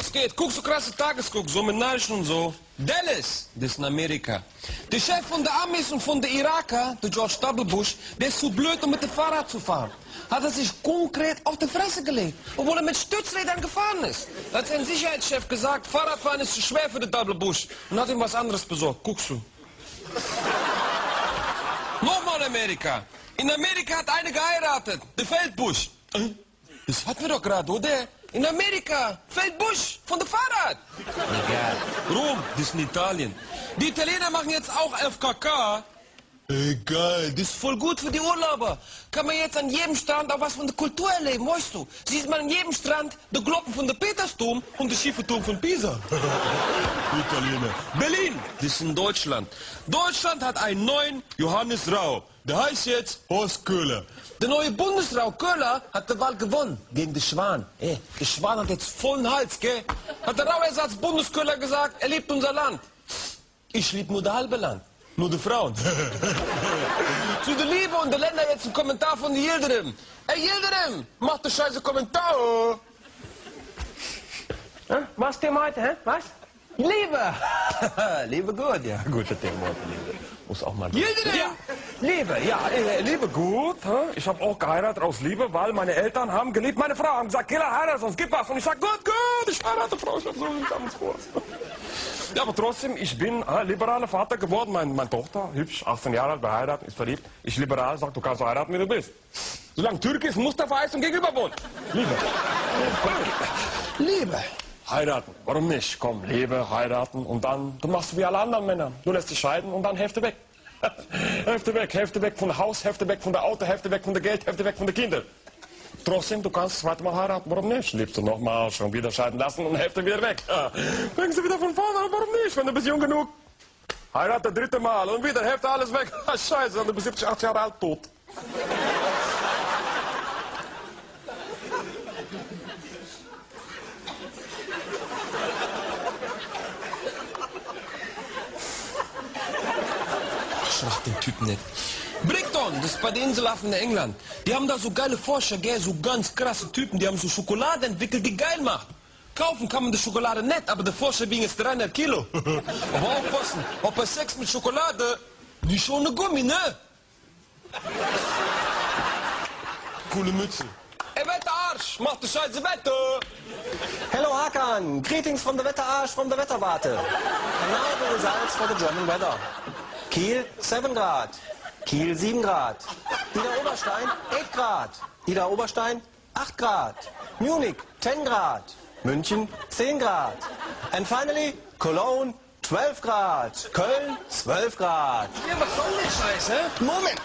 Was geht? Guck so krasse Tagesguck, so mit Nachrichten und so. Dallas, das ist in Amerika. Der Chef von der Amis und von der Iraker, der George W. Bush, der ist zu blöd, um mit dem Fahrrad zu fahren. Hat er sich konkret auf die Fresse gelegt, obwohl er mit Stützrädern gefahren ist. Da hat sein Sicherheitschef gesagt, Fahrradfahren ist zu schwer für den W. Bush und hat ihm was anderes besorgt. Guckst du. Nochmal Amerika. In Amerika hat eine geheiratet, der Feldbusch. Das hatten wir doch gerade, oder? In Amerika, Feldbusch, von der Fahrrad. Egal. Rom, das ist in Italien. Die Italiener machen jetzt auch 11kk. Egal, das ist voll gut für die Urlauber. Kann man jetzt an jedem Strand auch was von der Kultur erleben, weißt du? Sieht man an jedem Strand die Glocken von der Petersdom und der schiefe Turm von Pisa. Italiener. Berlin, das ist in Deutschland. Deutschland hat einen neuen Johannes Rau. Der heißt jetzt Horst Köhler. Der neue Bundesrau Köhler hat die Wahl gewonnen gegen den Schwan. Der Schwan hat jetzt vollen Hals, gell? Hat der Rauersatz Bundesköhler gesagt, er liebt unser Land. Ich lieb nur das halbe Land. Nur die Frauen. Zu der Liebe und der Länder jetzt ein Kommentar von Yildirim. Ey Yildirim, mach den scheiße Kommentar. Was Thema heute, hä? Was? Liebe. Liebe gut, ja. Guter Thema heute, Liebe. Muss auch mal... Yildirim! Ja, Liebe, ja, Liebe gut. Ich habe auch geheiratet aus Liebe, weil meine Eltern haben geliebt. Meine Frau haben gesagt, Killer, heirate, sonst gibt was. Und ich sag, gut, ich heirate Frau, ich hab so einen vor. Ja, aber trotzdem, ich bin liberaler Vater geworden. Meine Tochter, hübsch, 18 Jahre alt, beheiratet, ist verliebt. Ich liberal, sag, du kannst so heiraten, wie du bist. Solange Türke ist, Mustafa ist und gegenüber wohnt. Liebe. Liebe. Heiraten, warum nicht? Komm, Liebe, heiraten und dann, du machst wie alle anderen Männer. Du lässt dich scheiden und dann Hälfte weg. Hälfte weg von Haus, Hälfte weg von der Auto, Hälfte weg von der Geld, Hälfte weg von der Kinder. Trotzdem, du kannst das zweite Mal heiraten, warum nicht? Liebst du nochmal, schon wieder scheiden lassen und Hälfte wieder weg. Fängst du wieder von vorne an, warum nicht? Wenn du bist jung genug, heirate das 3. Mal und wieder Hälfte alles weg. Scheiße, du bist 70, 80 Jahre alt, tot. Schlag den Typ nicht. Brickton, das ist bei den Inselaffen in England. Die haben da so geile Forscher, gell, so ganz krasse Typen. Die haben so Schokolade entwickelt, die geil macht. Kaufen kann man die Schokolade nicht, aber der Forscher wiegen jetzt 300 Kilo. Aber aufpassen, ob bei Sex mit Schokolade, nicht ohne Gummi, ne? Coole Mütze. Ey, Wetterarsch, mach die scheiße Wetter. Hello Hakan, greetings from the Wetterarsch from the Wetterwarte. And now the results for the German weather. Kiel 7 Grad, Kiel 7 Grad, Ida Oberstein 8 Grad, Ida Oberstein 8 Grad, Munich 10 Grad, München 10 Grad. And finally Cologne 12 Grad, Köln 12 Grad. Ja, was soll der Scheiß, hä? Moment!